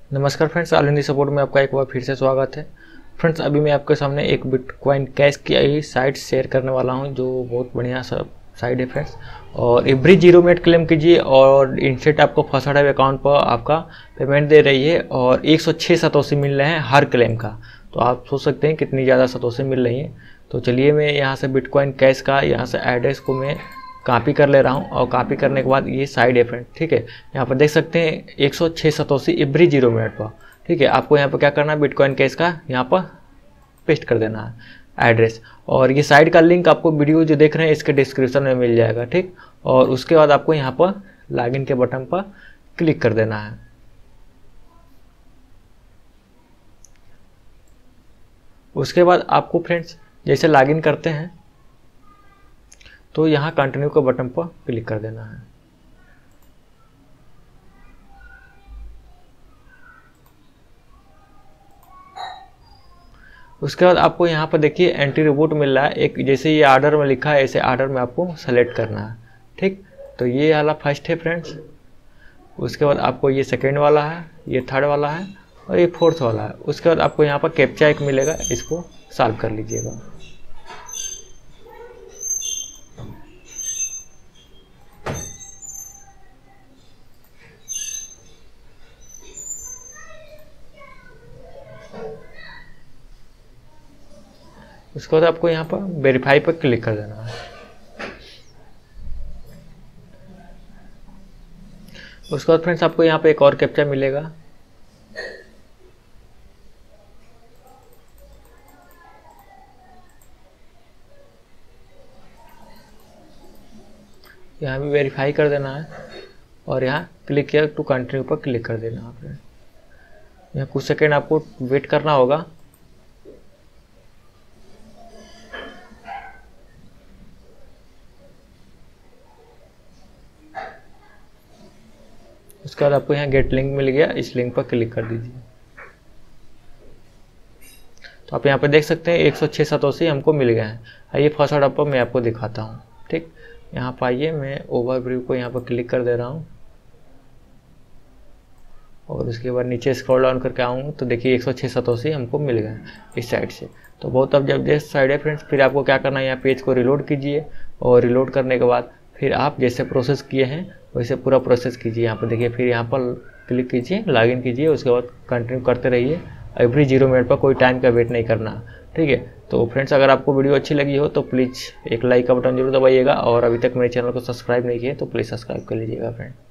नमस्कार friends, all Hindi support में आपका एक बार फिर से स्वागत है। फ्रेंड्स, अभी मैं आपके सामने एक बिटकॉइन कैश की साइट शेयर करने वाला हूं जो बहुत बढ़िया सा साइट है फ्रेंड्स। और एवरी 0 मिनट क्लेम कीजिए और इंस्टेंट आपको फर्स्ट टाइम अकाउंट पर आपका पेमेंट दे रही है और 106 सतोशी मिल रहे हैं हर क्लेम का। तो आप सोच सकते हैं कितनी ज़्यादा सतोशी मिल रही है। तो चलिए मैं यहाँ से बिटकॉइन कैश का यहाँ से एड्रेस को मैं कॉपी कर ले रहा हूँ और कॉपी करने के बाद ये साइड है फ्रेंड, ठीक है। यहाँ पर देख सकते हैं 106 सतोशी एवरी 0 मिनट पर, ठीक है। आपको यहाँ पर क्या करना है, बिटकॉइन कैश का यहाँ पर पेस्ट कर देना है एड्रेस। और ये साइट का लिंक आपको वीडियो जो देख रहे हैं इसके डिस्क्रिप्शन में मिल जाएगा, ठीक। और उसके बाद आपको यहाँ पर लॉगिन के बटन पर क्लिक कर देना है। उसके बाद आपको फ्रेंड्स जैसे लॉगिन करते हैं तो यहाँ कंटिन्यू के बटन पर क्लिक कर देना है। उसके बाद आपको यहाँ पर देखिए एंट्री रिपोर्ट मिल रहा है एक, जैसे ये ऑर्डर में लिखा है ऐसे ऑर्डर में आपको सेलेक्ट करना है, ठीक। तो ये वाला फर्स्ट है फ्रेंड्स। उसके बाद आपको ये सेकेंड वाला है, ये थर्ड वाला है और ये फोर्थ वाला है। उसके बाद आपको यहाँ पर कैप्चा एक मिलेगा, इसको सॉल्व कर लीजिएगा। उसके बाद आपको यहाँ पर वेरीफाई पर क्लिक कर देना है। उसके बाद फ्रेंड्स आपको यहाँ पे एक और कैप्चा मिलेगा। यहाँ भी वेरीफाई कर देना है और यहाँ क्लिक किया टू कंटिन्यू पर क्लिक कर देना है फ्रेंड। यहाँ कुछ सेकेंड आपको वेट करना होगा। उसके बाद आपको यहाँ गेट लिंक मिल गया, इस लिंक पर क्लिक कर दीजिए। तो आप यहाँ पे देख सकते हैं 106 सतोशी हमको मिल गए हैं। आइए फर्स्ट ऑर्डर पर मैं आपको दिखाता हूँ, ठीक। यहाँ पर आइए, मैं ओवरव्यू को यहाँ पर क्लिक कर दे रहा हूँ और उसके बाद नीचे स्क्रॉल डाउन करके आऊँ तो देखिए 106 सतोशी हमको मिल गए इस साइड से। तो बहुत अब जब जैसे साइड है फ्रेंड्स, फिर आपको क्या करना है, यहाँ पेज को रिलोड कीजिए और रिलोड करने के बाद फिर आप जैसे प्रोसेस किए हैं वैसे पूरा प्रोसेस कीजिए। यहाँ पर देखिए, फिर यहाँ पर क्लिक कीजिए, लॉगिन कीजिए, उसके बाद कंटिन्यू करते रहिए। एवरी 0 मिनट पर कोई टाइम का वेट नहीं करना, ठीक है। तो फ्रेंड्स, अगर आपको वीडियो अच्छी लगी हो तो प्लीज़ एक लाइक का बटन जरूर दबाइएगा और अभी तक मेरे चैनल को सब्सक्राइब नहीं किया तो प्लीज़ सब्सक्राइब कर लीजिएगा फ्रेंड।